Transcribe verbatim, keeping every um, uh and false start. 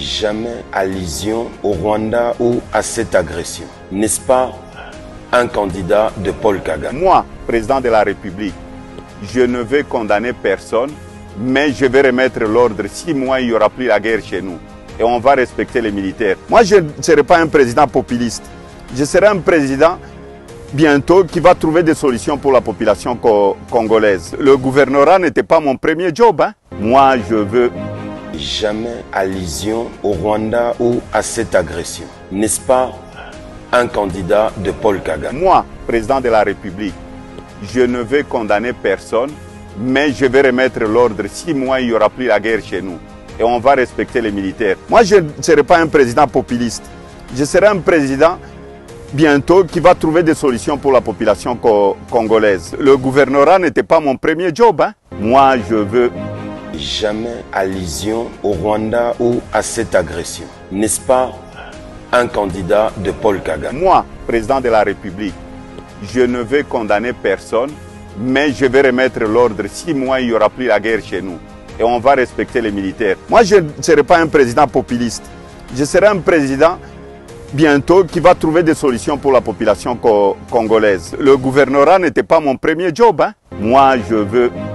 jamais allusion au Rwanda ou à cette agression. N'est-ce pas un candidat de Paul Kagame? Moi, président de la République, je ne vais condamner personne, mais je vais remettre l'ordre. Six mois, il n'y aura plus la guerre chez nous. Et on va respecter les militaires. Moi, je ne serai pas un président populiste. Je serai un président bientôt qui va trouver des solutions pour la population co congolaise. Le gouvernorat n'était pas mon premier job. Hein. Moi, je veux... Jamais allusion au Rwanda ou à cette agression. N'est-ce pas un candidat de Paul Kagame? Moi, président de la République, je ne vais condamner personne, mais je vais remettre l'ordre. Six mois, il n'y aura plus la guerre chez nous. Et on va respecter les militaires. Moi, je ne serai pas un président populiste. Je serai un président bientôt qui va trouver des solutions pour la population co congolaise. Le gouvernorat n'était pas mon premier job. Hein. Moi, je veux... Jamais allusion au Rwanda ou à cette agression. N'est-ce pas un candidat de Paul Kagame? Moi, président de la République, je ne vais condamner personne, mais je vais remettre l'ordre. Six mois, il n'y aura plus la guerre chez nous. Et on va respecter les militaires. Moi, je ne serai pas un président populiste. Je serai un président bientôt qui va trouver des solutions pour la population co congolaise. Le gouvernorat n'était pas mon premier job. Hein. Moi, je veux...